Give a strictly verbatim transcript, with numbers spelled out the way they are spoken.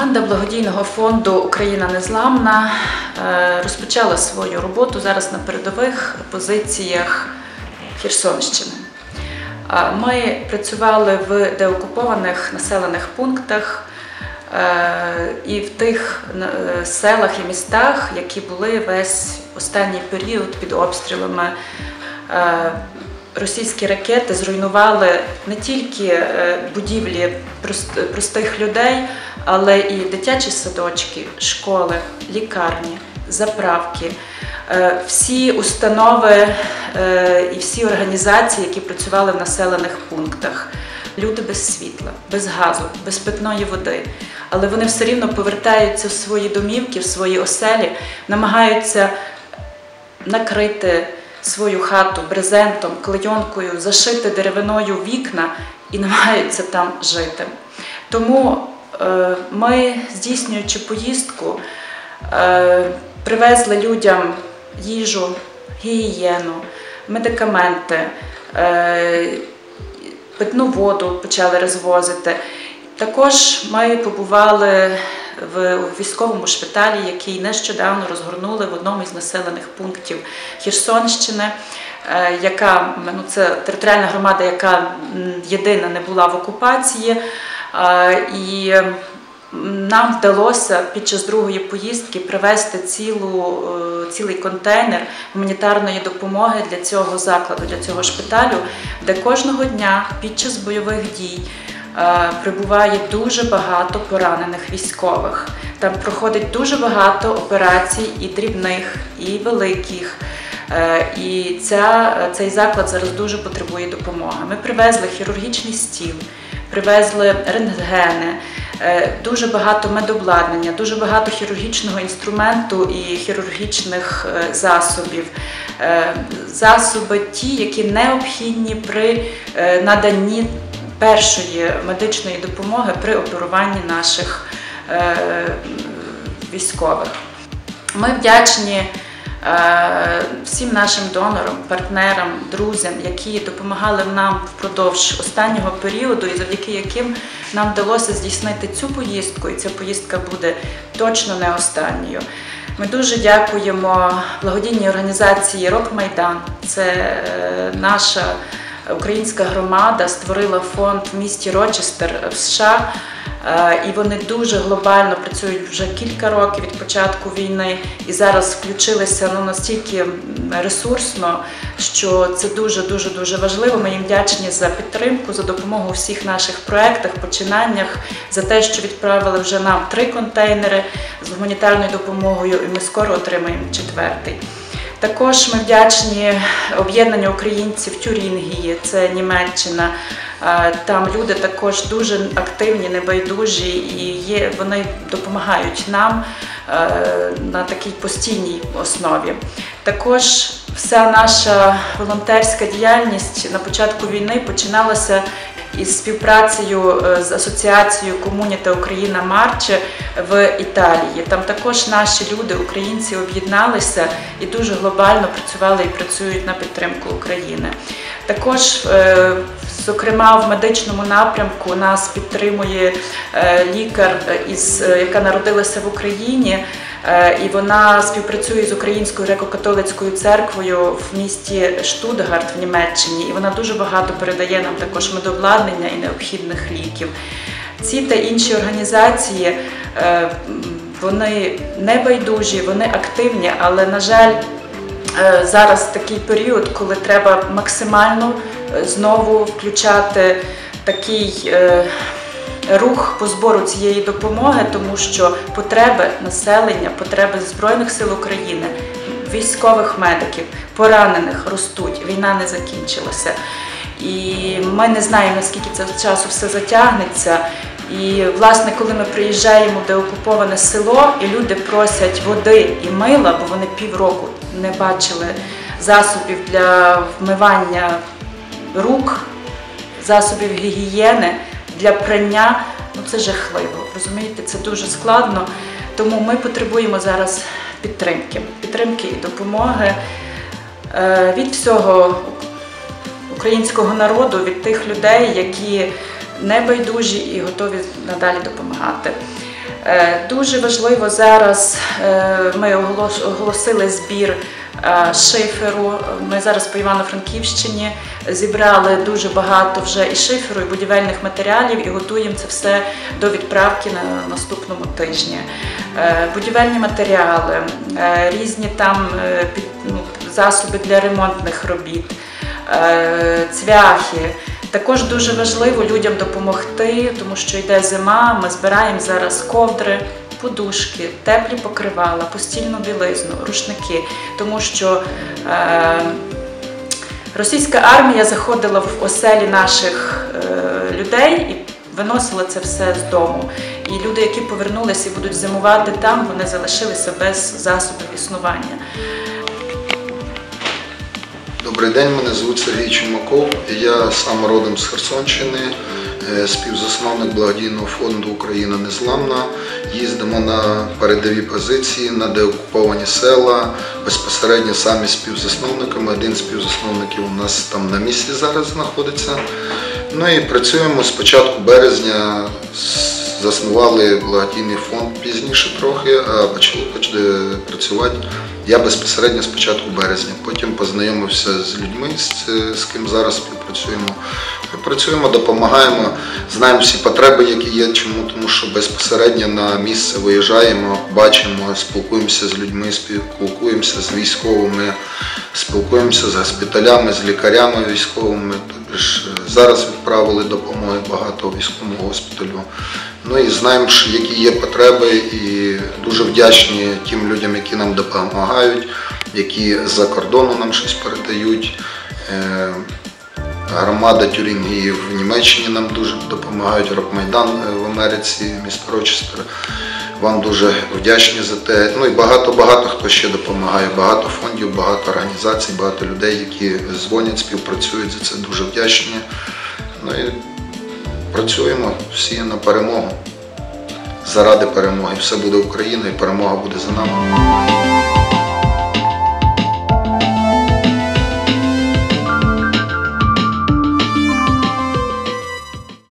Команда благодійного фонду «Україна незламна» розпочала свою роботу зараз на передових позиціях Херсонщини. Ми працювали в деокупованих населених пунктах і в тих селах і містах, які були весь останній період під обстрілами. Російські ракети зруйнували не тільки будівлі простих людей, але і дитячі садочки, школи, лікарні, заправки, всі установи і всі організації, які працювали в населених пунктах. Люди без світла, без газу, без питної води. Але вони все рівно повертаються в свої домівки, в свої оселі, намагаються накрити свою хату брезентом, клейонкою, зашити деревиною вікна і намагаються там жити. Тому е, ми, здійснюючи поїздку, е, привезли людям їжу, гігієну, медикаменти, е, питну воду почали розвозити. Також ми побували в військовому шпиталі, який нещодавно розгорнули в одному із населених пунктів Херсонщини, яка, ну, це територіальна громада, яка єдина не була в окупації. І нам вдалося під час другої поїздки привезти цілу, цілий контейнер гуманітарної допомоги для цього закладу, для цього шпиталю, де кожного дня під час бойових дій прибуває дуже багато поранених військових. Там проходить дуже багато операцій і дрібних, і великих. І ця, цей заклад зараз дуже потребує допомоги. Ми привезли хірургічний стіл, привезли рентгени, дуже багато медобладнання, дуже багато хірургічного інструменту і хірургічних засобів. Засоби ті, які необхідні при наданні першої медичної допомоги при оперуванні наших е, військових. Ми вдячні е, всім нашим донорам, партнерам, друзям, які допомагали нам впродовж останнього періоду і завдяки яким нам вдалося здійснити цю поїздку, і ця поїздка буде точно не останньою. Ми дуже дякуємо благодійній організації «Рок-Майдан». Це е, наша українська громада створила фонд в місті Рочестер в США, і вони дуже глобально працюють вже кілька років від початку війни і зараз включилися, ну, настільки ресурсно, що це дуже-дуже-дуже важливо. Ми їм вдячні за підтримку, за допомогу у всіх наших проєктах, починаннях, за те, що відправили вже нам три контейнери з гуманітарною допомогою, і ми скоро отримаємо четвертий. Також ми вдячні об'єднанню українців Тюрінгії, це Німеччина. Там люди також дуже активні, небайдужі і є, вони допомагають нам на такій постійній основі. Також вся наша волонтерська діяльність на початку війни починалася із співпрацею з асоціацією «Комуніта Україна Марче» в Італії. Там також наші люди, українці, об'єдналися і дуже глобально працювали і працюють на підтримку України. Також, зокрема, в медичному напрямку нас підтримує лікар, яка народилася в Україні, і вона співпрацює з Українською греко-католицькою церквою в місті Штутгарт в Німеччині, і вона дуже багато передає нам також медобладнання і необхідних ліків. Ці та інші організації, вони не байдужі, вони активні, але, на жаль, зараз такий період, коли треба максимально знову включати такий рух по збору цієї допомоги, тому що потреби населення, потреби Збройних сил України, військових медиків, поранених ростуть, війна не закінчилася. І ми не знаємо, наскільки це часу все затягнеться. І, власне, коли ми приїжджаємо в деокуповане село, і люди просять води і мила, бо вони півроку не бачили засобів для вмивання рук, засобів гігієни, для прання, ну це жахливо, розумієте, це дуже складно. Тому ми потребуємо зараз підтримки, підтримки і допомоги від всього українського народу, від тих людей, які небайдужі і готові надалі допомагати. Дуже важливо зараз, ми оголосили збір шиферу. Ми зараз по Івано-Франківщині зібрали дуже багато вже і шиферу, і будівельних матеріалів, і готуємо це все до відправки на наступному тижні. Будівельні матеріали, різні там ну, засоби для ремонтних робіт, цвяхи. Також дуже важливо людям допомогти, тому що йде зима, ми збираємо зараз ковдри, подушки, теплі покривала, постільну білизну, рушники, тому що е, російська армія заходила в оселі наших е, людей і виносила це все з дому. І люди, які повернулися і будуть зимувати там, вони залишилися без засобів існування. Добрий день, мене звуть Сергій Чумаков, я сам родом з Херсонщини, співзасновник благодійного фонду «Україна незламна». Їздимо на передові позиції, на деокуповані села, безпосередньо самі співзасновниками. Один з співзасновників у нас там на місці зараз знаходиться. Ну і працюємо з початку березня, заснували благодійний фонд пізніше трохи, а почали працювати я безпосередньо з початку березня. Потім познайомився з людьми, з ким зараз співпрацюємо. Ми працюємо, допомагаємо, знаємо всі потреби, які є. Чому? Тому що безпосередньо на місце виїжджаємо, бачимо, спілкуємося з людьми, спілкуємося з військовими, спілкуємося з госпіталями, з лікарями військовими. Тобто зараз відправили допомоги багато військовому госпіталю. Ну і знаємо, які є потреби, і дуже вдячні тим людям, які нам допомагають, які з-за кордону нам щось передають. Громада Тюрінгії в Німеччині нам дуже допомагають, Рок-Майдан в Америці, місто Рочестер. Вам дуже вдячні за те. Ну і багато-багато хто ще допомагає, багато фондів, багато організацій, багато людей, які дзвонять, співпрацюють, за це дуже вдячні. Ну і працюємо всі на перемогу, заради перемоги. Все буде Україна і перемога буде за нами.